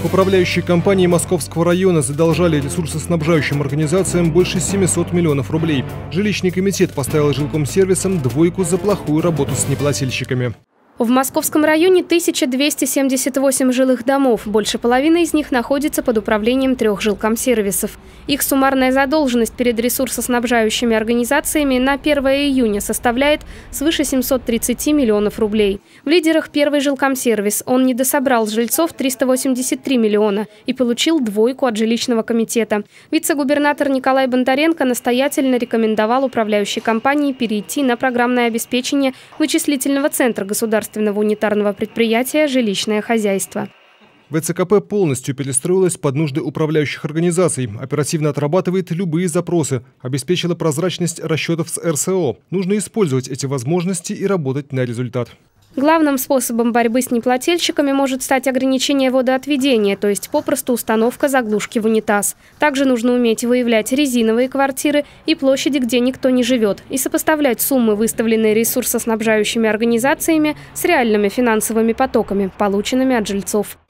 Управляющие компании Московского района задолжали ресурсоснабжающим организациям больше 700 миллионов рублей. Жилищный комитет поставил жилкомсервисам двойку за плохую работу с неплательщиками. В Московском районе 1278 жилых домов. Больше половины из них находится под управлением 3 жилкомсервисов. Их суммарная задолженность перед ресурсоснабжающими организациями на 1 июня составляет свыше 730 миллионов рублей. В лидерах первый жилкомсервис. Он недособрал с жильцов 383 миллиона и получил двойку от жилищного комитета. Вице-губернатор Николай Бондаренко настоятельно рекомендовал управляющей компании перейти на программное обеспечение вычислительного центра государственного унитарного предприятия «Жилищное хозяйство». ВЦКП полностью перестроилась под нужды управляющих организаций, оперативно отрабатывает любые запросы, обеспечила прозрачность расчетов с РСО. Нужно использовать эти возможности и работать на результат. Главным способом борьбы с неплательщиками может стать ограничение водоотведения, то есть попросту установка заглушки в унитаз. Также нужно уметь выявлять резиновые квартиры и площади, где никто не живет, и сопоставлять суммы, выставленные ресурсоснабжающими организациями, с реальными финансовыми потоками, полученными от жильцов.